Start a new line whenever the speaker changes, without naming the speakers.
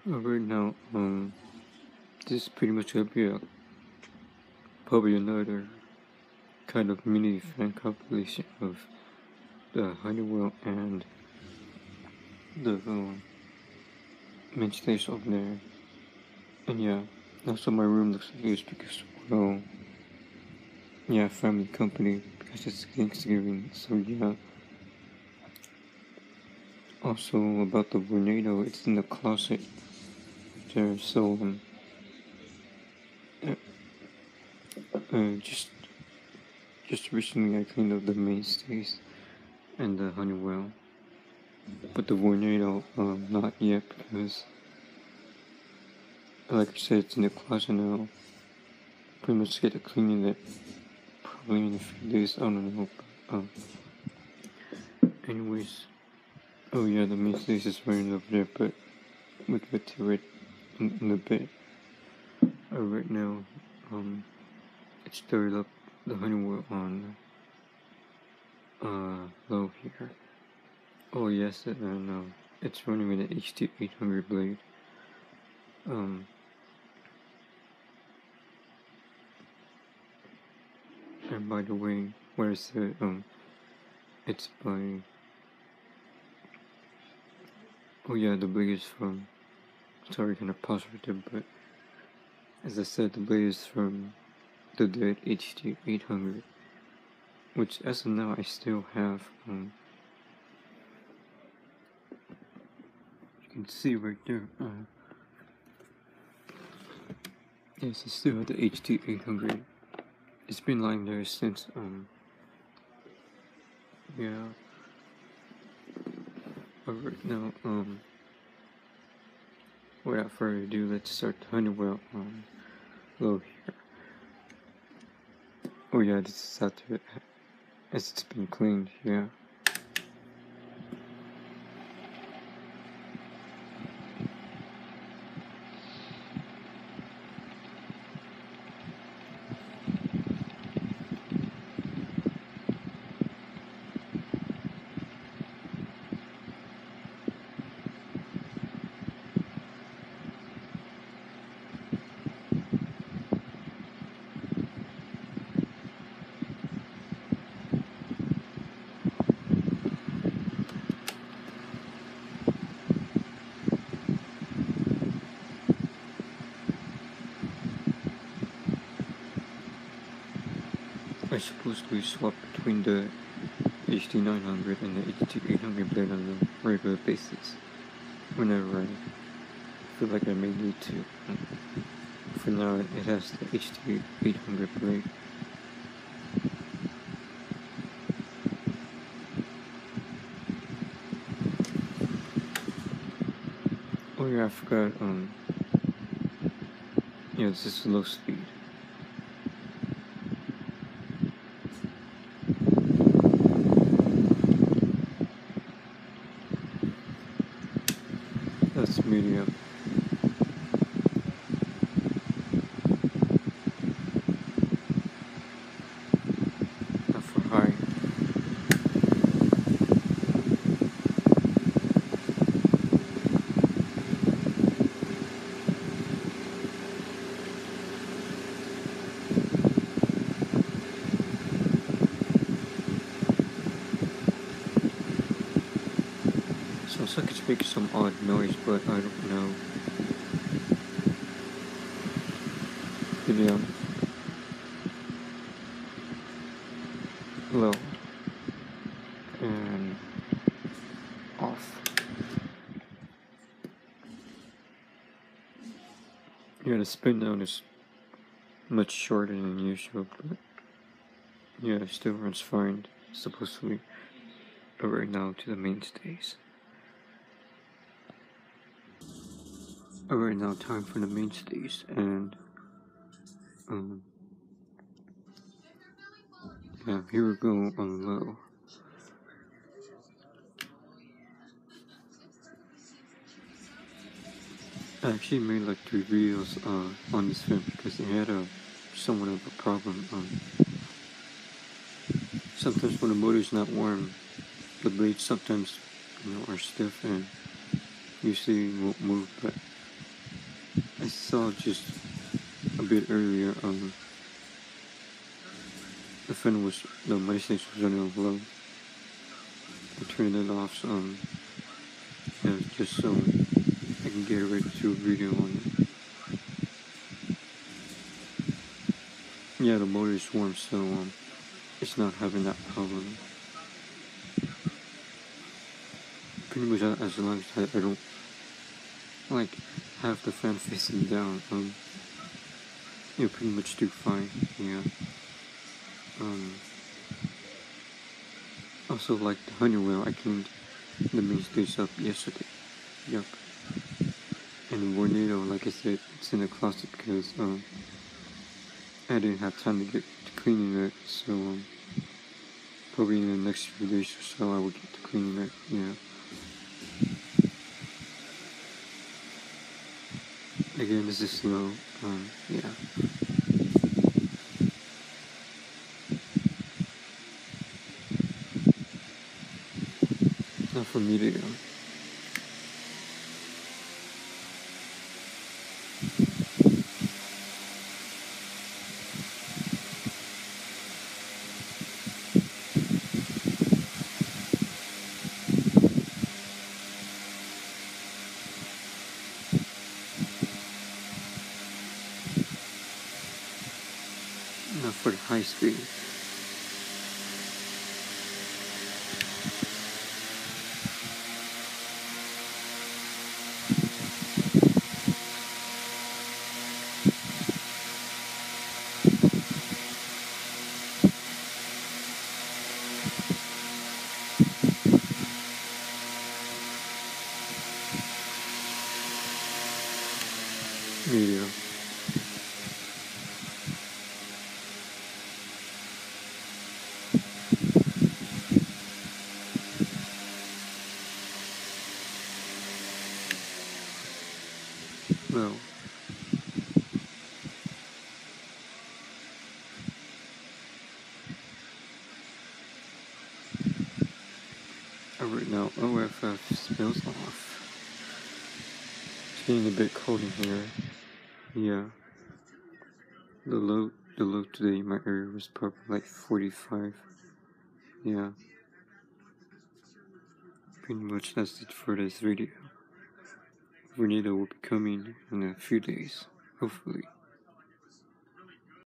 Right now, this is pretty much gonna be probably another kind of mini fan compilation of the Honeywell and the mainstays over there. And yeah, also my room looks like this because, well, yeah, family company because it's Thanksgiving. So yeah. Also about the tornado, it's in the closet there. So uh, just recently I cleaned up the mainstays and the Honeywell, but the tornado, not yet because, like I said, it's in the closet now. Pretty much get to cleaning it probably in a few days. I don't know. Anyways, oh yeah, the mainstays is right over there, but we'll get to it in a bit. Right now, it's stirred up the Honeywell on low here. Oh yes, no, it's running with an HT800 blade. And by the way, where I said it's by. Oh yeah, the blade is from. Sorry, kind of pause right there, but as I said, the blade is from the dead HT800, which as of now I still have. You can see right there. Yes, I still have the HT800. It's been lying there since yeah. But right now without further ado, let's start the Honeywell low here. Oh yeah, this is after as it's been cleaned. Yeah. I supposedly swap between the HT900 and the HT800 blade on a regular basis whenever I feel like I may need to. For now, it has the HT800 blade. Oh yeah, I forgot, yeah, this is low speed. That's medium. Not for high. Sounds like it's making some odd noise, but I don't know. Video. Low. And off. Yeah, the spin down is much shorter than usual, but yeah, it still runs fine, supposedly, right now to the mainstays. Alright, now time for the mainstays, and yeah, here we go on low. I actually made like 3 videos on this film because it had somewhat of a problem. Sometimes when the motor's not warm, the blades sometimes are stiff and usually won't move, but I saw just a bit earlier, the MySpace was running low. I turned it off, so, just so I can get ready to a video on it. Yeah, the motor is warm, so, it's not having that problem. Pretty much as long as I don't, like, have the fan facing down, you'll pretty much do fine, yeah. Also, like the Honeywell, I cleaned the main stage up yesterday. Yup. And the Vornado, like I said, it's in the closet because I didn't have time to get to cleaning it. So probably in the next few days or so, I will get to cleaning it. Yeah. Again, this is slow. Yeah. Not for me to do. Not for the high speed. Video. Well, right now, OFF spills off. It's getting a bit cold in here. Yeah. The low today in my area was probably like 45. Yeah. Pretty much that's it for this video. Vornado will be coming in a few days, hopefully.